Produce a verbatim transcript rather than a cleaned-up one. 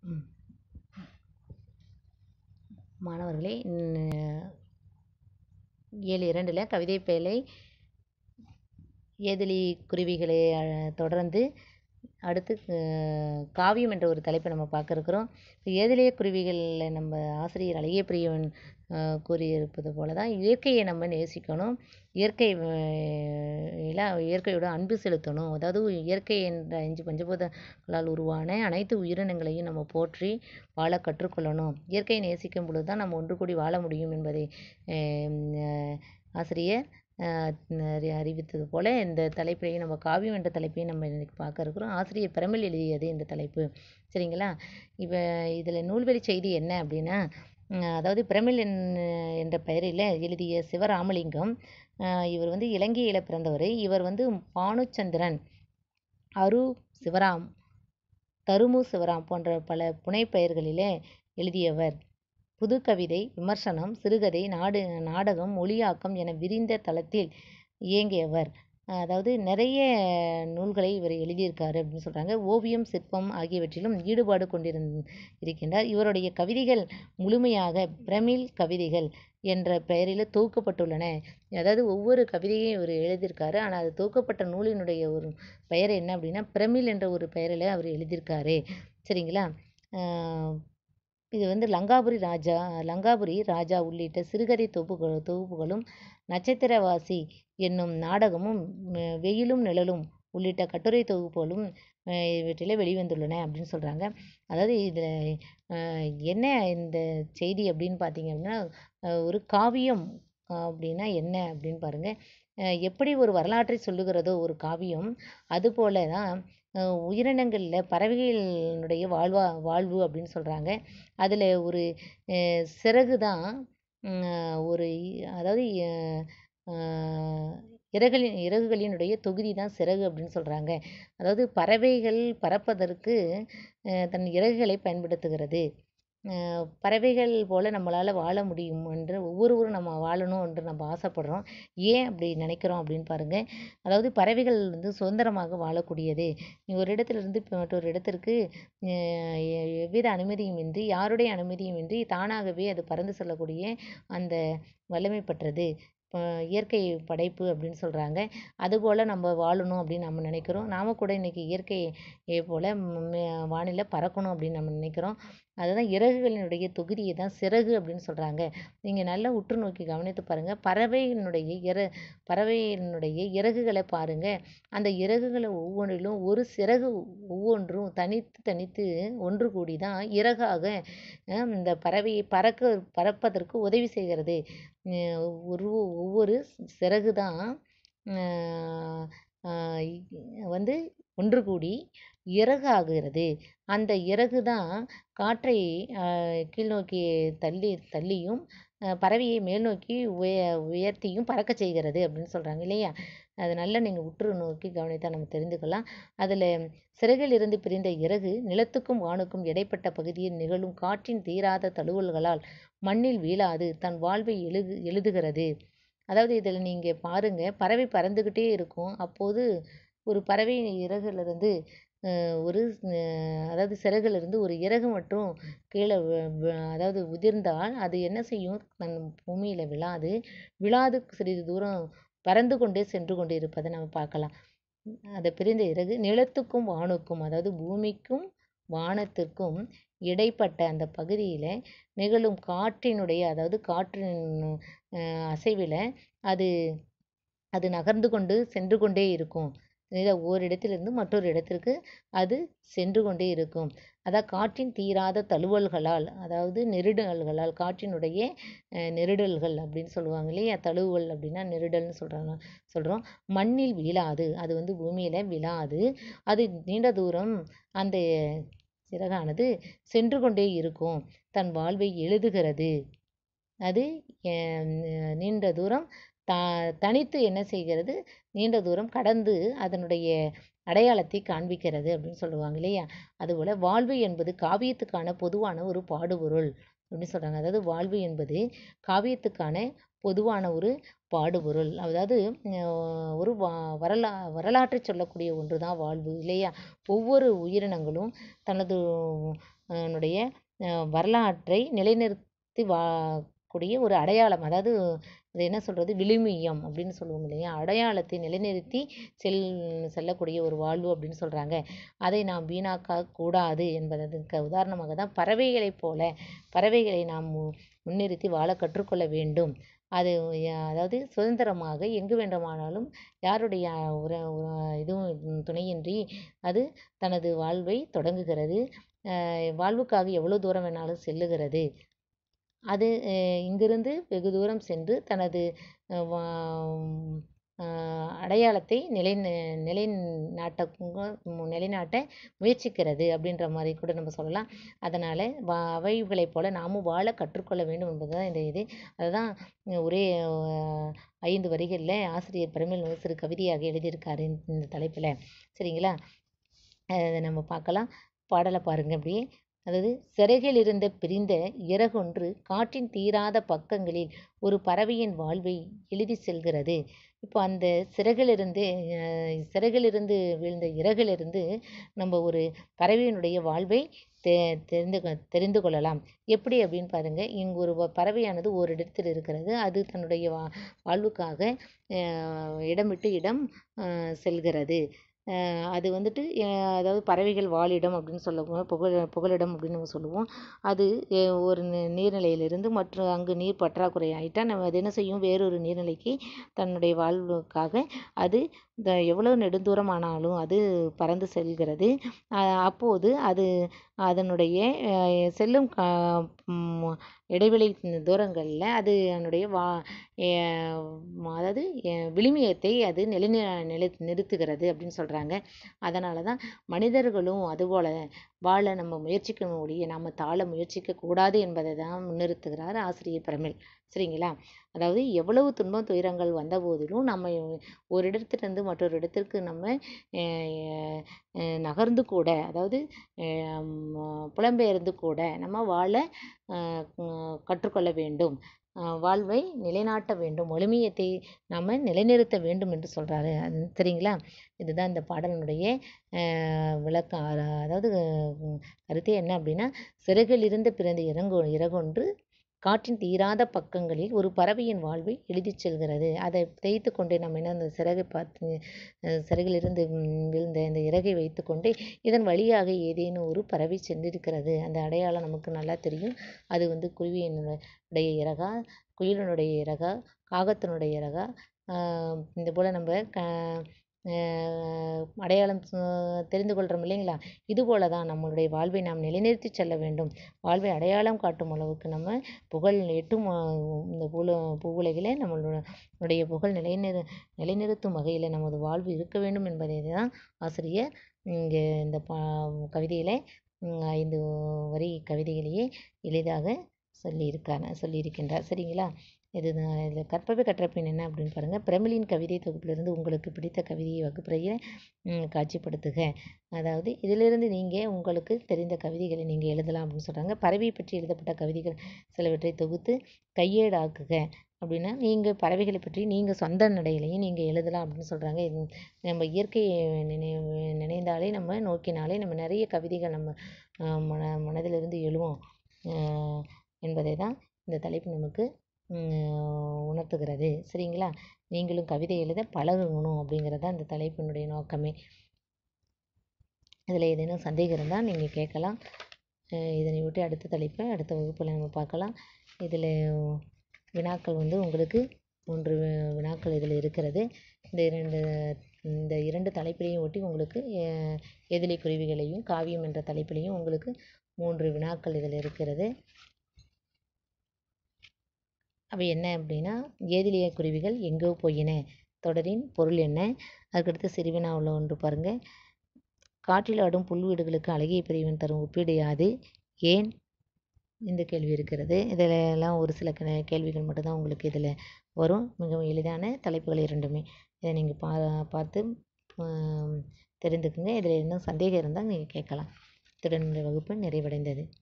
மாணவர்களே, ஏழு இரண்டில் கவிதை பேழை ஏதிலி குருவிகளை தொடர்ந்து அடுத்து காவியம் என்ற ஒரு தலைப்பை நம்ம பார்க்க இருக்கிறோம். ஏதிலிய குருவிகளில் நம்ம ஆசிரியர் அழகிய பிரியவன் கூறியிருப்பது போல தான் இயற்கையை நம்ம நேசிக்கணும், இயற்கை இயற்கையோட அன்பு செலுத்தணும். அதாவது இயற்கை என்ற அஞ்சு பஞ்சபூதங்களால் உருவான அனைத்து உயிரினங்களையும் நம்ம போற்றி வாழ கற்றுக்கொள்ளணும். இயற்கையை நேசிக்கும் பொழுது தான் நம்ம ஒன்று கூடி வாழ முடியும் என்பதை ஆசிரியர் அறிவித்தது போல இந்த தலைப்பையும் நம்ம காவியம் என்ற தலைப்பையும் நம்ம இன்றைக்கி பார்க்க இருக்கிறோம். ஆசிரியர் பிரமிழ் எழுதியது இந்த தலைப்பு. சரிங்களா? இப்போ இதில் நூல்வெளி செய்தி என்ன அப்படின்னா, அதாவது பிரமிழ் என்ற பெயரில் எழுதிய சிவராமலிங்கம் இவர் வந்து இலங்கையில் பிறந்தவர். இவர் வந்து பானுச்சந்திரன், அரு சிவராம், தருமு சிவராம் போன்ற பல புனைப்பெயர்களிலே எழுதியவர். புதுக்கவிதை, விமர்சனம், சிறுகதை, நாடு நாடகம், மொழியாக்கம் என விரிந்த தளத்தில் இயங்கியவர். அதாவது நிறைய நூல்களை இவர் எழுதியிருக்காரு அப்படின்னு சொல்கிறாங்க. ஓவியம், சிற்பம் ஆகியவற்றிலும் ஈடுபாடு கொண்டிருந் இருக்கின்றார். இவருடைய கவிதைகள் முழுமையாக பிரமிழ் கவிதைகள் என்ற பெயரில் தொகுக்கப்பட்டுள்ளன. அதாவது ஒவ்வொரு கவிதையும் இவர் எழுதியிருக்காரு. ஆனால் அது தொகுக்கப்பட்ட நூலினுடைய ஒரு பெயர் என்ன அப்படின்னா பிரமிழ் என்ற ஒரு பெயரில் அவர் எழுதியிருக்காரு. சரிங்களா? இது வந்து லங்காபுரி ராஜா லங்காபுரி ராஜா உள்ளிட்ட சிறுகதை தொகுப்புகள் தொகுப்புகளும் நட்சத்திரவாசி என்னும் நாடகமும் வெயிலும் நிழலும் உள்ளிட்ட கட்டுரை தொகுப்புகளும் இவற்றிலே வெளிவந்துள்ளன அப்படின்னு சொல்கிறாங்க. அதாவது இதில் என்ன இந்த செய்தி அப்படின்னு பார்த்தீங்க அப்படின்னா, ஒரு காவியம் அப்படின்னா என்ன அப்படின்னு பாருங்கள். எப்படி ஒரு வரலாற்றை சொல்லுகிறதோ ஒரு காவியம், அதுபோல தான் உயிரினங்களில் பறவைகளினுடைய வாழ்வா வாழ்வு அப்படின்னு சொல்கிறாங்க. அதில் ஒரு சிறகு தான் ஒரு அதாவது இறகுகளின் இறகுகளினுடைய தொகுதி தான் சிறகு அப்படின்னு சொல்கிறாங்க. அதாவது பறவைகள் பறப்பதற்கு தன் இறகுகளை பயன்படுத்துகிறது. பறவைகள் போல் நம்மளால் வாழ முடியும் என்று ஒவ்வொருவரும் நம்ம வாழணும் என்று நம்ம ஆசைப்படுறோம். ஏன் அப்படி நினைக்கிறோம் அப்படின்னு பாருங்கள். அதாவது பறவைகள் வந்து சுதந்திரமாக வாழக்கூடியது. ஒரு இடத்துலேருந்து மற்றொரு இடத்திற்கு எவ்வித அனுமதியுமின்றி, யாருடைய அனுமதியுமின்றி தானாகவே அது பறந்து செல்லக்கூடிய அந்த வல்லமை பெற்றது இயற்கை படைப்பு அப்படின்னு சொல்கிறாங்க. அதுபோல் நம்ம வாழணும் அப்படின்னு நம்ம நினைக்கிறோம். நாம் கூட இன்றைக்கி இயற்கையை போல் வானிலை பறக்கணும் அப்படின்னு நம்ம நினைக்கிறோம். அதுதான் இறகுகளினுடைய தொகுதியை தான் சிறகு அப்படின்னு சொல்கிறாங்க. நீங்கள் நல்லா உற்று நோக்கி கவனித்து பாருங்கள். பறவையினுடைய இற பறவையினுடைய இறகுகளை பாருங்கள். அந்த இறகுகளை ஒவ்வொன்றிலும் ஒரு சிறகு ஒவ்வொன்றும் தனித்து தனித்து ஒன்று கூடி தான் இறகாக இந்த பறவையை பறக்க பறப்பதற்கு உதவி செய்கிறது. ஒரு ஒவ்வொரு சிறகு தான் வந்து ஒன்று கூடி இறகு ஆகிறது. அந்த இறகு தான் காற்றை கீழ்நோக்கி தள்ளி தள்ளியும் பறவையை மேல் நோக்கி உய உயர்த்தியும் பறக்க செய்கிறது அப்படின்னு சொல்கிறாங்க இல்லையா? அது நல்லா நீங்கள் உற்று நோக்கி கவனித்தால் நம்ம தெரிந்துக்கலாம். அதில் சிறகில் இருந்து பிரிந்த இறகு நிலத்துக்கும் வானுக்கும் இடைப்பட்ட பகுதியில் நிகழும் காற்றின் தீராத தழுவல்களால் மண்ணில் வீழாது தன் வாழ்வை எழுது எழுதுகிறது. அதாவது இதில் நீங்கள் பாருங்கள், பறவை பறந்துக்கிட்டே இருக்கும். அப்போது ஒரு பறவை இறகுலேருந்து ஒரு அதாவது சிறகுலேருந்து ஒரு இறகு மட்டும் கீழே அதாவது உதிர்ந்தால் அது என்ன செய்யும்? தன் பூமியில் விழாது விழாது சிறிது தூரம் பறந்து கொண்டே சென்று கொண்டு இருப்பதை நம்ம பார்க்கலாம். அதை பிரிந்த இறகு நிலத்துக்கும் வானுக்கும், அதாவது பூமிக்கும் வானத்திற்கும் இடைப்பட்ட அந்த பகுதியில் நிகழும் காற்றினுடைய அதாவது காற்றின் அசைவில் அது அது நகர்ந்து கொண்டு சென்று கொண்டே இருக்கும். ஓரிடத்திலிருந்து மற்றொரு இடத்திற்கு அது சென்று கொண்டே இருக்கும். அதாவது காற்றின் தீராத தழுவல்களால், அதாவது நெருடல்களால், காற்றினுடைய நெருடல்கள் அப்படின்னு சொல்லுவாங்க இல்லையா? தழுவல் அப்படின்னா நெருடல்னு சொல்கிறாங்க சொல்கிறோம். மண்ணில் வீழாது, அது வந்து பூமியில் விழாது, அது நீண்ட தூரம் அந்த சிறகானது சென்று கொண்டே இருக்கும், தன் வாழ்வை எழுதுகிறது. அது நீண்ட தூரம் த தனித்து என்ன செய்கிறது? நீண்ட தூரம் கடந்து அதனுடைய அடையாளத்தை காண்பிக்கிறது அப்படின்னு சொல்லுவாங்க இல்லையா? அதுபோல் வாழ்வு என்பது காவியத்துக்கான பொதுவான ஒரு பாடுபொருள். அப்படின்னு சொல்கிறாங்க. அதாவது வாழ்வு என்பது காவியத்துக்கான பொதுவான ஒரு பாடுபொருள். அதாவது ஒரு வா வரலா வரலாற்றை சொல்லக்கூடிய ஒன்று தான் வாழ்வு இல்லையா? ஒவ்வொரு உயிரினங்களும் தனது னுடைய வரலாற்றை நிலைநிறுத்தி வா கூடிய ஒரு அடையாளம். அதாவது அது என்ன சொல்கிறது, விழுமியம் அப்படின்னு சொல்லுவோம் இல்லையா? அடையாளத்தை நிலைநிறுத்தி செல் செல்லக்கூடிய ஒரு வாழ்வு அப்படின்னு சொல்கிறாங்க. அதை நாம் வீணாக்க கூடாது என்பதற்கு உதாரணமாக தான் பறவைகளைப் போல பறவைகளை நாம் முன்னிறுத்தி வாழ கற்றுக்கொள்ள வேண்டும். அது அதாவது சுதந்திரமாக எங்கு வேண்டுமானாலும் யாருடைய உர இதுவும் துணையின்றி அது தனது வாழ்வை தொடங்குகிறது. வாழ்வுக்காக எவ்வளோ தூரம் வேணாலும் செல்லுகிறது. அது இங்கிருந்து வெகு தூரம் சென்று தனது அடையாளத்தை நிலை நிலைநாட்ட நிலைநாட்ட முயற்சிக்கிறது அப்படின்ற மாதிரி கூட நம்ம சொல்லலாம். அதனால் வா அவைகளைப் போல நாமும் வாழ கற்றுக்கொள்ள வேண்டும் என்பது தான் இந்த இது. அதுதான் ஒரே ஐந்து வரிகளில் ஆசிரியர் பிரமிழ் வந்து சிறு கவிதையாக எழுதியிருக்காரு இந்த தலைப்பில். சரிங்களா? அதை நம்ம பார்க்கலாம். பாடலை பாருங்கள் அப்படியே. அதாவது சிறகில் இருந்த பிரிந்த இறகொன்று காற்றின் தீராத பக்கங்களில் ஒரு பறவையின் வாழ்வை எழுதி செல்கிறது. இப்போ அந்த சிறகிலிருந்து சிறகிலிருந்து விழுந்த இறகிலிருந்து நம்ம ஒரு பறவையினுடைய வாழ்வை தெ தெரிந்து தெரிந்து கொள்ளலாம். எப்படி அப்படின்னு பாருங்கள். இங்கு ஒரு பறவையானது ஒரு இடத்தில் இருக்கிறது. அது தன்னுடைய வா வாழ்வுக்காக இடம் விட்டு இடம் செல்கிறது. அது வந்துட்டு அதாவது பறவைகள் வாழிடம் அப்படின்னு சொல்லுவோம், புகழ் புகலிடம் அப்படின்னு நம்ம சொல்லுவோம். அது ஒரு நீர்நிலையிலிருந்து மற்ற அங்கு நீர் பற்றாக்குறை ஆகிட்டால் நம்ம அது என்ன செய்யும், வேறொரு நீர்நிலைக்கு தன்னுடைய வாழ்வுக்காக அது எவ்வளோ நெடுந்தூரம் ஆனாலும் அது பறந்து செல்கிறது. அப்போது அது அதனுடைய செல்லும் இடைவெளி தூரங்களில் அது அதனுடைய வா அதாவது விழுமியத்தை அது நிலை நிலை நிறுத்துகிறது அப்படின்னு சொல்கிறாங்க. அதனால தான் மனிதர்களும் அதுபோல் வாழ நம்ம முயற்சிக்கணும் ஒழிய நாம் தாழ முயற்சிக்கக்கூடாது என்பதை தான் முன்னிறுத்துகிறார் ஆசிரியர் பிரமிழ். சரிங்களா? அதாவது எவ்வளவு துன்பம் துயரங்கள் வந்த போதிலும் நம்ம ஒரு இடத்திலிருந்து மற்றொரு இடத்திற்கு நம்ம நகர்ந்து கூட, அதாவது புலம்பெயர்ந்து கூட நம்ம வாழ கற்றுக்கொள்ள வேண்டும். வாழ்வை நிலைநாட்ட வேண்டும், ஒழுமியத்தை நாம் நிலைநிறுத்த வேண்டும் என்று சொல்கிறாரு. அது சரிங்களா? இதுதான் இந்த பாடலினுடைய விளக்கம். அதாவது கருத்தே என்ன அப்படின்னா, சிறகில் இருந்து பிறந்த இறங்கொ இறகொன்று காற்றின் தீராத பக்கங்களில் ஒரு பறவையின் வாழ்வை எழுதிச் செல்கிறது. அதை தேய்த்து கொண்டே நம்ம என்ன அந்த சிறகை பார்த்து சிறகிலிருந்து விழுந்த இந்த இறகை வைத்து கொண்டே இதன் வழியாக ஏதேனும் ஒரு பறவை சென்றிருக்கிறது. அந்த அடையாளம் நமக்கு நல்லா தெரியும். அது வந்து குருவியினுடைய இறகா, குயிலினுடைய இறகா, காகத்தினுடைய இறகா, இந்த போல் நம்ம க அடையாளம் தெரிந்து கொள்கிறோம் இல்லைங்களா? இதுபோல தான் நம்மளுடைய வாழ்வை நாம் நிலைநிறுத்தி செல்ல வேண்டும். வாழ்வை அடையாளம் காட்டும் அளவுக்கு நம்ம புகழ் எட்டும் இந்த பூல பூவுலகில் நம்மளுடைய புகழ் நிலைநிறு நிலைநிறுத்தும் வகையில் நமது வாழ்வு இருக்க வேண்டும் என்பதை தான் ஆசிரியர் இங்கே இந்த பா கவிதையில் ஐந்து வரி கவிதைகளையே எளிதாக சொல்லியிருக்காங்க சொல்லியிருக்கின்றார். சரிங்களா? இதுதான் இதில் கற்பவை கற்றபின் என்ன அப்படின்னு பாருங்கள். பிரமிழின் கவிதை தொகுப்பிலிருந்து உங்களுக்கு பிடித்த கவிதையை வகுப்பறையில் காட்சிப்படுத்துக. அதாவது இதிலிருந்து நீங்கள் உங்களுக்கு தெரிந்த கவிதைகளை நீங்கள் எழுதலாம் அப்படின்னு சொல்கிறாங்க. பறவையை பற்றி எழுதப்பட்ட கவிதைகள் சிலவற்றை தொகுத்து கையேடாக்குக அப்படின்னா நீங்கள் பறவைகளை பற்றி நீங்கள் சொந்த நடையிலையும் நீங்கள் எழுதலாம் அப்படின்னு சொல்கிறாங்க. நம்ம இயற்கையை நினை நினைந்தாலே நம்ம நோக்கினாலே நம்ம நிறைய கவிதைகள் நம்ம மன மனதிலிருந்து எழுவோம் என்பதை தான் இந்த தலைப்பு நமக்கு உணர்த்துகிறது. சரிங்களா? நீங்களும் கவிதை எழுத பழகணும் அப்படிங்கிறது தான் இந்த தலைப்பினுடைய நோக்கமே. இதில் ஏதேனும் சந்தேகம் இருந்தால் நீங்கள் கேட்கலாம். இதனை விட்டு அடுத்த தலைப்பை அடுத்த வகுப்பில் நம்ம பார்க்கலாம். இதில் வினாக்கள் வந்து உங்களுக்கு மூன்று வினாக்கள் இதில் இருக்கிறது. இந்த இரண்டு இந்த இரண்டு தலைப்பிலையும் ஒட்டி உங்களுக்கு எதிலை குருவிகளையும் காவியம் என்ற தலைப்பிலையும் உங்களுக்கு மூன்று வினாக்கள் இதில் இருக்கிறது. அவை என்ன அப்படின்னா, ஏதிலிய குருவிகள் எங்கோ போயின தொடரின் பொருள் என்ன? அதுக்கடுத்து சிறுவினா உள்ள ஒன்று பாருங்கள். காற்றில் ஆடும் புல்வீடுகளுக்கு அழகிய பிரிவின் தரும் ஒப்பீடு யாது? ஏன்? இந்த கேள்வி இருக்கிறது. இதில் எல்லாம் ஒரு சில கேள்விகள் மட்டும்தான் உங்களுக்கு இதில் வரும். மிகவும் எளிதான தலைப்புகள் இரண்டுமே. இதை நீங்கள் பா பார்த்து தெரிந்துக்குங்க. இதில் இன்னும் சந்தேகம் இருந்தால் நீங்கள் கேட்கலாம். இத்துடன் இந்த வகுப்பு நிறைவடைந்தது.